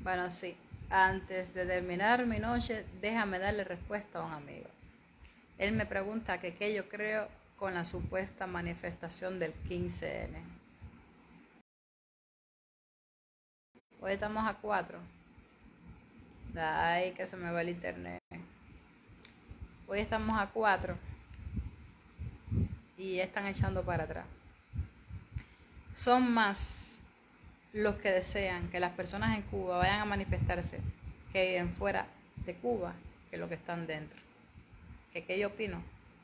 Bueno, sí. Antes de terminar mi noche, déjame darle respuesta a un amigo. Él me pregunta que qué yo creo con la supuesta manifestación del 15N. Hoy estamos a 4. Ay, que se me va el internet. Hoy estamos a 4 y ya están echando para atrás. Son más los que desean que las personas en Cuba vayan a manifestarse que viven fuera de Cuba que los que están dentro. ¿Qué yo opino?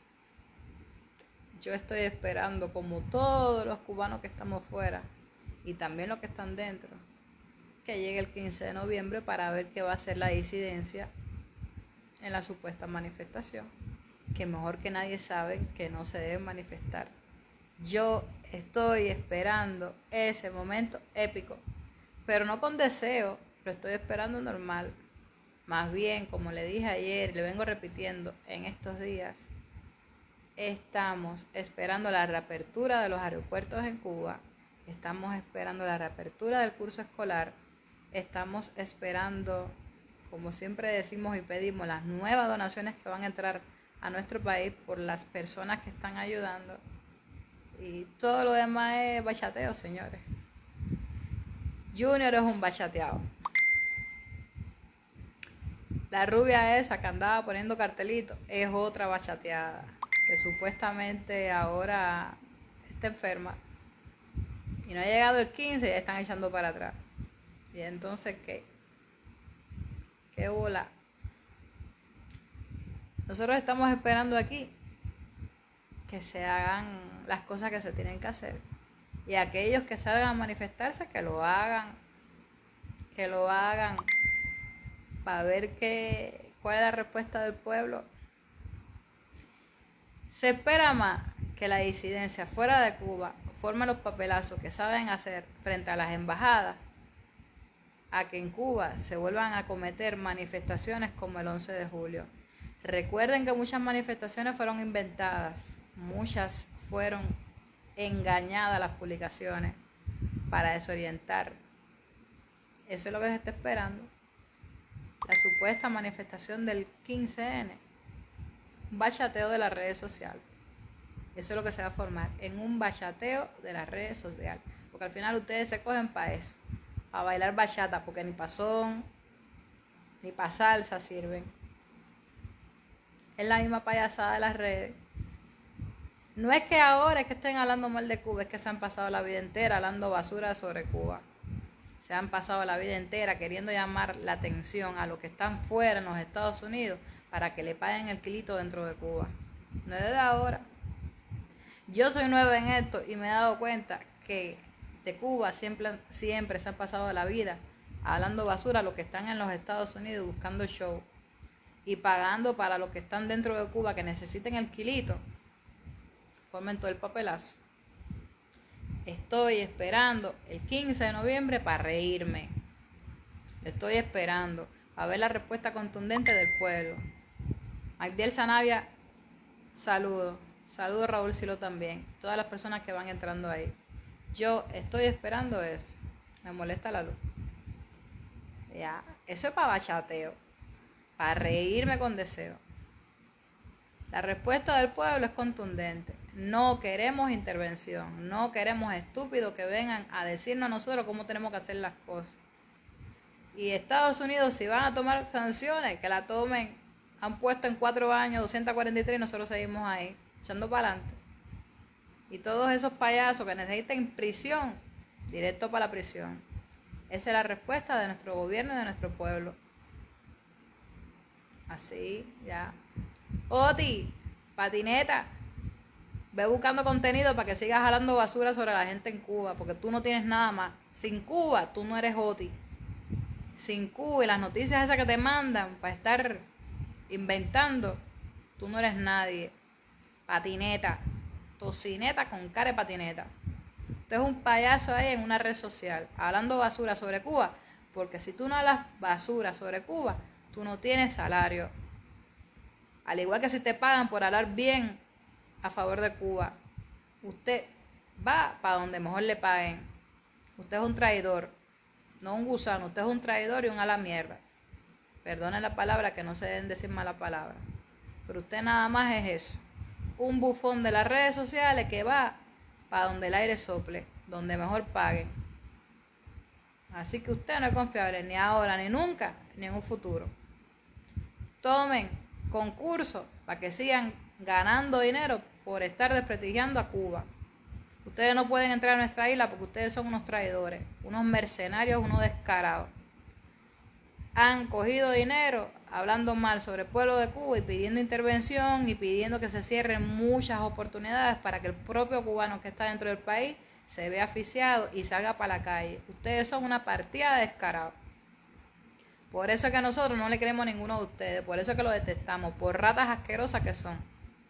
Yo estoy esperando, como todos los cubanos que estamos fuera y también los que están dentro, que llegue el 15 de noviembre para ver qué va a ser la disidencia en la supuesta manifestación, que mejor que nadie saben que no se deben manifestar. Yo estoy esperando ese momento épico, pero no con deseo, lo estoy esperando normal. Más bien, como le dije ayer, le vengo repitiendo en estos días, estamos esperando la reapertura de los aeropuertos en Cuba, estamos esperando la reapertura del curso escolar, estamos esperando, como siempre decimos y pedimos, las nuevas donaciones que van a entrar a nuestro país por las personas que están ayudando. Y todo lo demás es bachateo, señores. Junior es un bachateado. La rubia esa que andaba poniendo cartelitos es otra bachateada, que supuestamente ahora está enferma. Y no ha llegado el 15 y ya están echando para atrás. Y entonces, ¿qué bola? Nosotros estamos esperando aquí que se hagan las cosas que se tienen que hacer. Y aquellos que salgan a manifestarse, que lo hagan para ver cuál es la respuesta del pueblo. Se espera más que la disidencia fuera de Cuba forme los papelazos que saben hacer frente a las embajadas, a que en Cuba se vuelvan a cometer manifestaciones como el 11 de julio. Recuerden que muchas manifestaciones fueron inventadas, muchas fueron engañadas las publicaciones para desorientar. Eso es lo que se está esperando. La supuesta manifestación del 15N. Un bachateo de las redes sociales. Eso es lo que se va a formar, en un bachateo de las redes sociales. Porque al final ustedes se cogen para eso, para bailar bachata, porque ni pa' son, ni pa' salsa sirven. Es la misma payasada de las redes. No es que ahora es que estén hablando mal de Cuba, es que se han pasado la vida entera hablando basura sobre Cuba. Se han pasado la vida entera queriendo llamar la atención a los que están fuera en los Estados Unidos para que le paguen el kilito dentro de Cuba. No es de ahora. Yo soy nueva en esto y me he dado cuenta que de Cuba siempre se han pasado la vida hablando basura a los que están en los Estados Unidos buscando show y pagando para los que están dentro de Cuba que necesiten el kilito. Formen todo el papelazo. Estoy esperando el 15 de noviembre para reírme. Estoy esperando a ver la respuesta contundente del pueblo. Magdiel Zanavia, saludo. Saludo a Raúl Silo también. Todas las personas que van entrando ahí. Yo estoy esperando eso. Me molesta la luz. Ya, eso es para bachateo. Para reírme con deseo. La respuesta del pueblo es contundente. No queremos intervención. No queremos estúpidos que vengan a decirnos a nosotros cómo tenemos que hacer las cosas. Y Estados Unidos, si van a tomar sanciones, que la tomen. Han puesto en 4 años 243 y nosotros seguimos ahí, echando para adelante. Y todos esos payasos que necesitan prisión, directo para la prisión. Esa es la respuesta de nuestro gobierno y de nuestro pueblo. Así, ya. Oti, patineta, ve buscando contenido para que sigas jalando basura sobre la gente en Cuba, porque tú no tienes nada más. Sin Cuba, tú no eres Oti. Sin Cuba y las noticias esas que te mandan para estar inventando, tú no eres nadie. Patineta, tocineta con cara de patineta. Usted es un payaso ahí en una red social, hablando basura sobre Cuba, porque si tú no hablas basura sobre Cuba, tú no tienes salario. Al igual que si te pagan por hablar bien a favor de Cuba, usted va para donde mejor le paguen. Usted es un traidor. no un gusano. Usted es un traidor y un a la mierda. Perdonen la palabra, que no se deben decir mala palabra. Pero usted nada más es eso. Un bufón de las redes sociales que va para donde el aire sople, donde mejor paguen. Así que usted no es confiable ni ahora, ni nunca, ni en un futuro. Tomen concursos para que sigan ganando dinero por estar desprestigiando a Cuba. Ustedes no pueden entrar a nuestra isla porque ustedes son unos traidores, unos mercenarios, unos descarados. Han cogido dinero hablando mal sobre el pueblo de Cuba y pidiendo intervención y pidiendo que se cierren muchas oportunidades para que el propio cubano que está dentro del país se vea asfixiado y salga para la calle. Ustedes son una partida de descarados. Por eso es que nosotros no le queremos a ninguno de ustedes, por eso es que lo detestamos, por ratas asquerosas que son.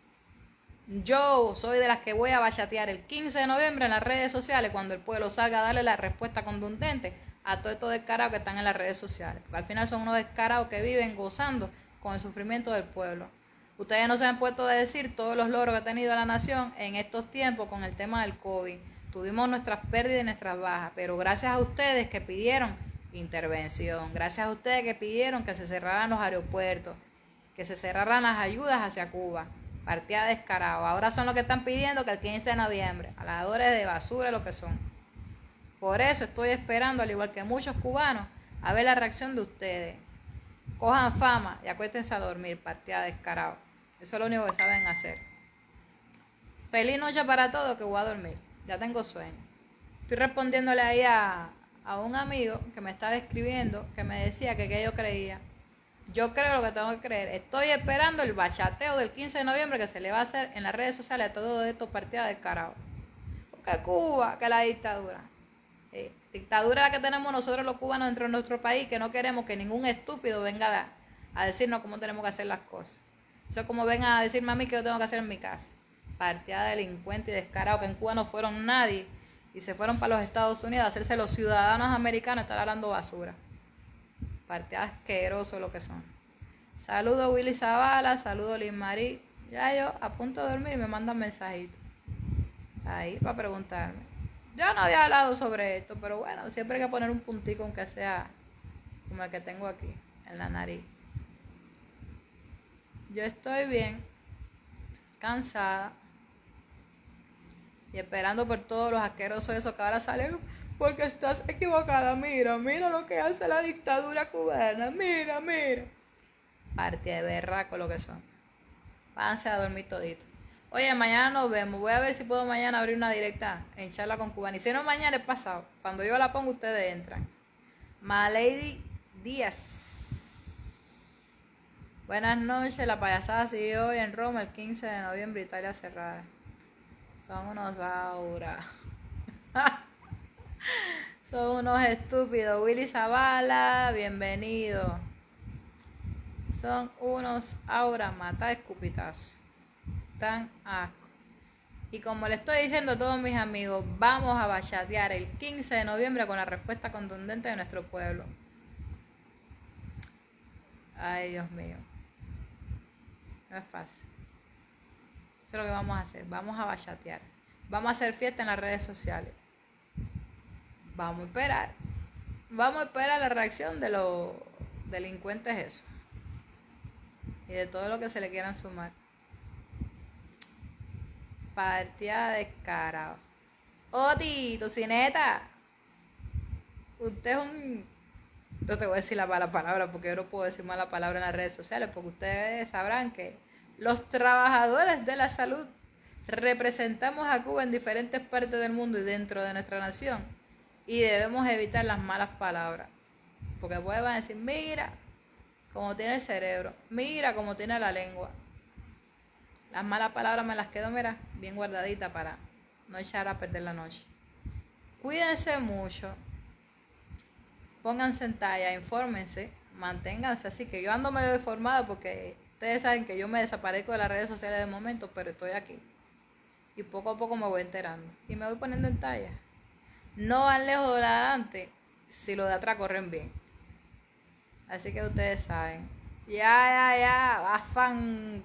Yo soy de las que voy a bachatear el 15 de noviembre en las redes sociales cuando el pueblo salga a darle la respuesta contundente a todos estos descarados que están en las redes sociales. Porque al final son unos descarados que viven gozando con el sufrimiento del pueblo. Ustedes no se han puesto a decir todos los logros que ha tenido la nación en estos tiempos con el tema del COVID. Tuvimos nuestras pérdidas y nuestras bajas, pero gracias a ustedes que pidieron intervención, gracias a ustedes que pidieron que se cerraran los aeropuertos, que se cerraran las ayudas hacia Cuba. Partida descarado. Ahora son los que están pidiendo que el 15 de noviembre, aladores de basura lo que son. Por eso estoy esperando, al igual que muchos cubanos, a ver la reacción de ustedes. Cojan fama y acuéstense a dormir, partida descarado. Eso es lo único que saben hacer. Feliz noche para todos, que voy a dormir. Ya tengo sueño. Estoy respondiéndole ahí a un amigo que me estaba escribiendo, que me decía que yo creía. Yo creo lo que tengo que creer. Estoy esperando el bachateo del 15 de noviembre que se le va a hacer en las redes sociales a todos estos partidos descarados. Porque Cuba, que la dictadura. Dictadura la que tenemos nosotros los cubanos dentro de nuestro país, que no queremos que ningún estúpido venga a decirnos cómo tenemos que hacer las cosas. Eso es como vengan a decirme a mí que yo tengo que hacer en mi casa. Partida de delincuentes y descarados que en Cuba no fueron nadie y se fueron para los Estados Unidos a hacerse los ciudadanos americanos, estar hablando basura. Partida asqueroso lo que son. Saludos Willy Zavala, saludos Liz Marí. Ya yo a punto de dormir me mandan mensajitos ahí para preguntarme. Yo no había hablado sobre esto, pero bueno, siempre hay que poner un puntico aunque sea como el que tengo aquí en la nariz. Yo estoy bien, cansada y esperando por todos los asquerosos esos que ahora salen. Porque estás equivocada, mira lo que hace la dictadura cubana, mira. Partida de berraco lo que son. Váyanse a dormir todito. Oye, mañana nos vemos. Voy a ver si puedo mañana abrir una directa en Charla con Cubana. Y si no, mañana es pasado. Cuando yo la pongo, ustedes entran. Malady Díaz. Buenas noches. La payasada sigue hoy en Roma el 15 de noviembre, Italia cerrada. Son unos auras. Son unos estúpidos. Willy Zavala, bienvenido. Son unos auras, mata escupitazos. Tan asco. Y como le estoy diciendo a todos mis amigos, vamos a bachatear el 15 de noviembre con la respuesta contundente de nuestro pueblo. Ay, Dios mío. No es fácil. Eso es lo que vamos a hacer. Vamos a bachatear. Vamos a hacer fiesta en las redes sociales. Vamos a esperar. Vamos a esperar la reacción de los delincuentes eso. Y de todo lo que se le quieran sumar. Partida descarado. Oti, tocineta. Usted es un... No te voy a decir la mala palabra porque yo no puedo decir mala palabra en las redes sociales, porque ustedes sabrán que los trabajadores de la salud representamos a Cuba en diferentes partes del mundo y dentro de nuestra nación. Y debemos evitar las malas palabras. Porque después van a decir, mira cómo tiene el cerebro, mira cómo tiene la lengua. Las malas palabras me las quedo, mira, bien guardaditas para no echar a perder la noche. Cuídense mucho. Pónganse en talla, infórmense, manténganse así, que yo ando medio deformado porque ustedes saben que yo me desaparezco de las redes sociales de momento, pero estoy aquí. Y poco a poco me voy enterando. Y me voy poniendo en talla. No van lejos de la de adelante si los de atrás corren bien. Así que ustedes saben. Ya. Afán.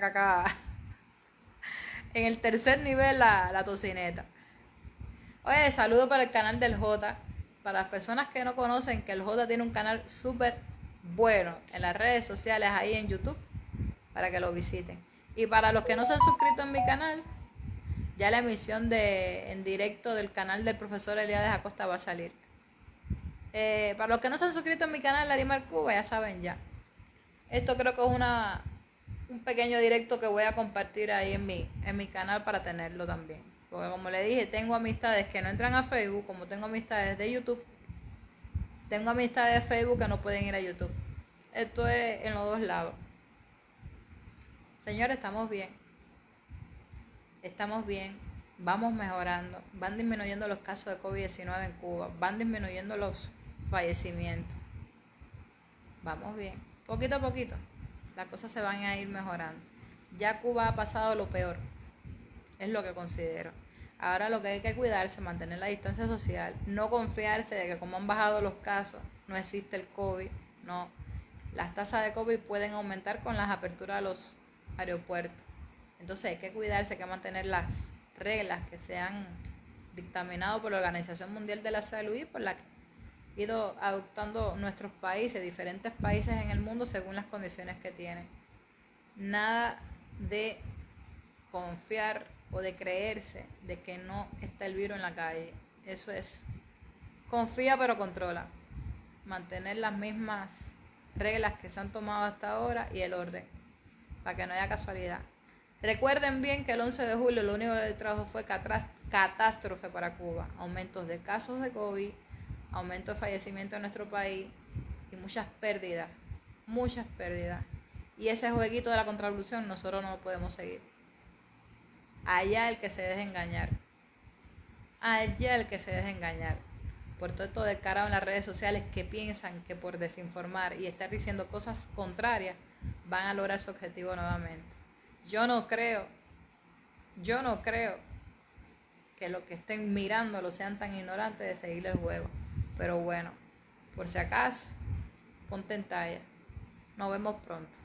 En el tercer nivel la tocineta. Oye, saludo para el canal del J. para las personas que no conocen que el J tiene un canal súper bueno en las redes sociales, ahí en YouTube, para que lo visiten. Y para los que no se han suscrito en mi canal, ya la emisión en directo del canal del profesor Eliades Acosta va a salir. Para los que no se han suscrito en mi canal, Larimar Cuba, ya saben ya. Esto creo que es un pequeño directo que voy a compartir ahí en mi canal para tenerlo también. Porque como le dije, tengo amistades que no entran a Facebook, como tengo amistades de YouTube. Tengo amistades de Facebook que no pueden ir a YouTube. Esto es en los dos lados. Señores, estamos bien. Estamos bien. Vamos mejorando. Van disminuyendo los casos de COVID-19 en Cuba. Van disminuyendo los fallecimientos. Vamos bien. Poquito a poquito. Las cosas se van a ir mejorando. Ya Cuba ha pasado lo peor. Es lo que considero. Ahora lo que hay que cuidarse, mantener la distancia social, no confiarse de que como han bajado los casos, no existe el COVID. No. Las tasas de COVID pueden aumentar con las aperturas de los aeropuertos. Entonces hay que cuidarse, hay que mantener las reglas que se han dictaminado por la Organización Mundial de la Salud y por la que han ido adoptando nuestros países, diferentes países en el mundo según las condiciones que tienen. Nada de confiar o de creerse de que no está el virus en la calle. Eso es, confía pero controla. Mantener las mismas reglas que se han tomado hasta ahora y el orden, para que no haya casualidad. Recuerden bien que el 11 de julio lo único que trajo fue catástrofe para Cuba. Aumentos de casos de COVID, aumento de fallecimiento en nuestro país y muchas pérdidas. Y ese jueguito de la contrarrevolución nosotros no lo podemos seguir. Allá el que se deje engañar. Allá el que se deje engañar. Por todo esto descarado en las redes sociales que piensan que por desinformar y estar diciendo cosas contrarias van a lograr su objetivo nuevamente. Yo no creo que los que estén mirándolo sean tan ignorantes de seguirle el juego. Pero bueno, por si acaso, ponte en talla. Nos vemos pronto.